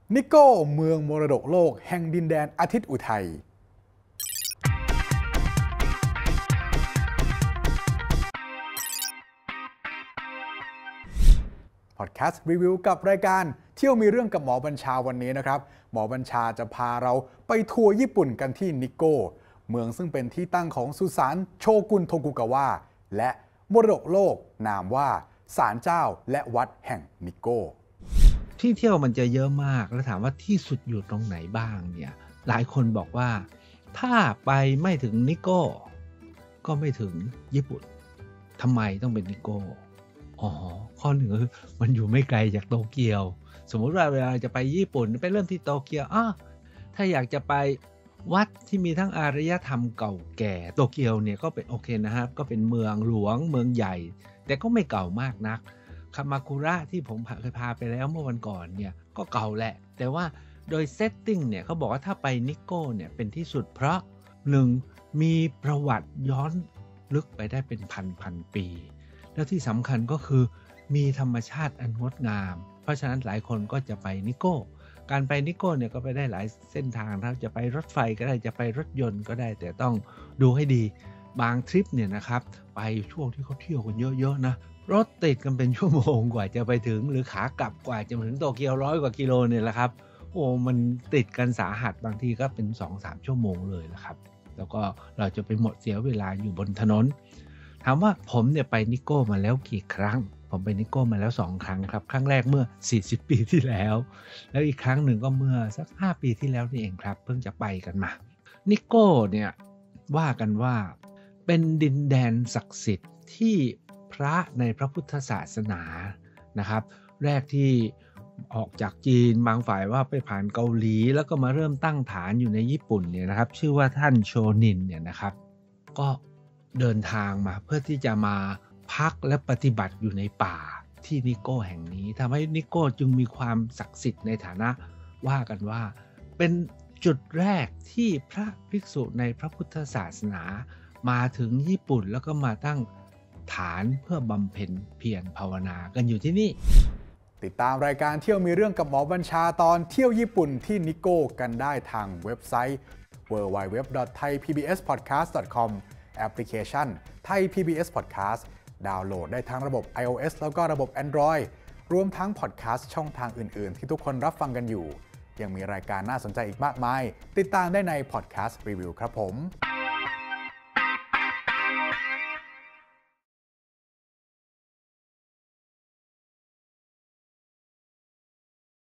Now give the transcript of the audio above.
นิโก้เมืองมรดกโลกแห่งดินแดนอาทิตย์อุทัยพอดแคสต์รีวิวกับรายการเที่ยวมีเรื่องกับหมอบัญชาวันนี้นะครับหมอบัญชาจะพาเราไปทัวร์ญี่ปุ่นกันที่นิโก้เมืองซึ่งเป็นที่ตั้งของสุสานโชกุนโทกุกาวะและมรดกโลกนามว่าศาลเจ้าและวัดแห่งนิโก้ที่เที่ยวมันจะเยอะมากแล้วถามว่าที่สุดอยู่ตรงไหนบ้างเนี่ยหลายคนบอกว่าถ้าไปไม่ถึงนิโก้ก็ไม่ถึงญี่ปุ่นทำไมต้องเป็นนิโก้ข้อหนึ่งคือมันอยู่ไม่ไกลจากโตเกียวสมมุติว่าเวลาจะไปญี่ปุ่นไปเริ่มที่โตเกียวถ้าอยากจะไปวัดที่มีทั้งอารยธรรมเก่าแก่โตเกียวเนี่ยก็เป็นโอเคนะครับก็เป็นเมืองหลวงเมืองใหญ่แต่ก็ไม่เก่ามากนักคามาคุระที่ผมเคยพาไปแล้วเมื่อวันก่อนเนี่ยก็เก่าแหละแต่ว่าโดยเซตติ้งเนี่ยเขาบอกว่าถ้าไปนิโก้เนี่ยเป็นที่สุดเพราะ1มีประวัติย้อนลึกไปได้เป็นพันปีแล้วที่สำคัญก็คือมีธรรมชาติอันงดงามเพราะฉะนั้นหลายคนก็จะไปนิโก้การไปนิโก้เนี่ยก็ไปได้หลายเส้นทางถ้าจะไปรถไฟก็ได้จะไปรถยนต์ก็ได้แต่ต้องดูให้ดีบางทริปเนี่ยนะครับไปช่วงที่เขาเที่ยวกันเยอะๆนะรถติดกันเป็นชั่วโมงกว่าจะไปถึงหรือขากลับกว่าจะถึงโตเกียว100 กว่ากิโลเนี่ยแหละครับมันติดกันสาหัสบางทีก็เป็น 2-3 ชั่วโมงเลยละครับแล้วก็เราจะไปหมดเสียเวลาอยู่บนถนนถามว่าผมเนี่ยไปนิโก้มาแล้วกี่ครั้งผมไปนิโก้มาแล้ว2 ครั้งครับครั้งแรกเมื่อ40 ปีที่แล้วแล้วอีกครั้งหนึ่งก็เมื่อสัก5 ปีที่แล้วนี่เองครับเพิ่งจะไปกันมานิโก้เนี่ยว่ากันว่าเป็นดินแดนศักดิ์สิทธิ์ที่พระในพระพุทธศาสนานะครับแรกที่ออกจากจีนบางฝ่ายว่าไปผ่านเกาหลีแล้วก็มาเริ่มตั้งฐานอยู่ในญี่ปุ่นเนี่ยนะครับชื่อว่าท่านโชนินเนี่ยนะครับก็เดินทางมาเพื่อที่จะมาพักและปฏิบัติอยู่ในป่าที่นิโก้แห่งนี้ทำให้นิโก้จึงมีความศักดิ์สิทธิ์ในฐานะว่ากันว่าเป็นจุดแรกที่พระภิกษุในพระพุทธศาสนามาถึงญี่ปุ่นแล้วก็มาตั้งฐานเพื่อบำเพ็ญเพียรภาวนากันอยู่ที่นี่ติดตามรายการเที่ยวมีเรื่องกับหมอบัญชาตอนเที่ยวญี่ปุ่นที่นิโก้กันได้ทางเว็บไซต์ www.thaipbspodcast.com แอปพลิเคชัน Thai PBS Podcast ดาวน์โหลดได้ทั้งระบบ iOS แล้วก็ระบบ Android รวมทั้งพอดแคสต์ช่องทางอื่นๆที่ทุกคนรับฟังกันอยู่ยังมีรายการน่าสนใจอีกมากมายติดตามได้ในพอดแคสต์รีวิวครับผม